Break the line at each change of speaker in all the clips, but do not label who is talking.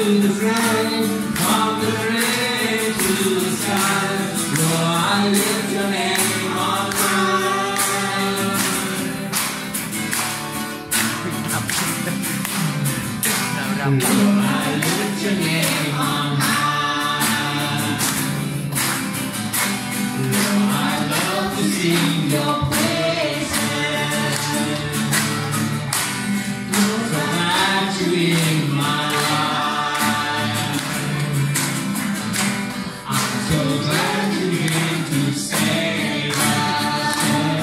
the grave, from the grave to the sky. Lord, I lift your name on high. Lord, I lift your name on high. Lord, I love to sing your praises. So glad you in my life. I'm so glad you came to save us.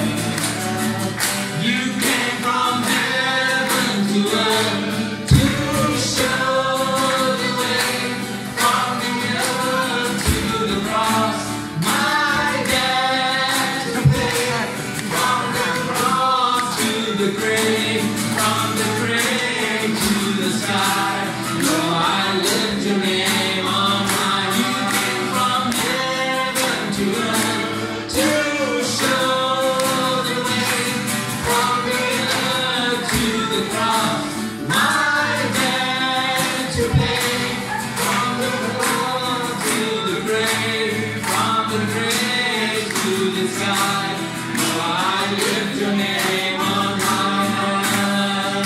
You came from heaven to earth to show the way, from the earth to the cross. My debt to pay, from the cross to the grave, from the grave to the sky. Lord, I lift your name on high. You came from heaven to earth to show the way, from the earth to the cross. My debt to pay, from the cross to the grave, from the grave to the sky. Lord, I lift your name on high.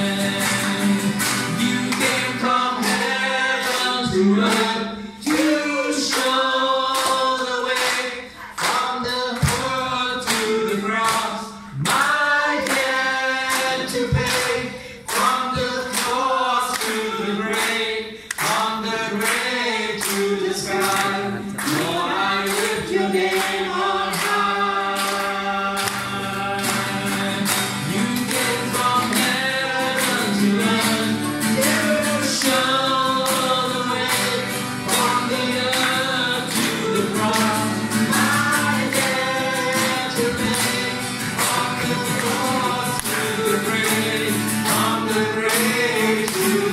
You came from heaven to earth to show the way, from the earth to the cross. My debt to pay, from the cross to the grave, from the grave to the sky. Lord, I lift your name on high. You came from heaven to earth to show the way, from the earth to the cross. My debt to pay, from the cross to the grave, from the grave to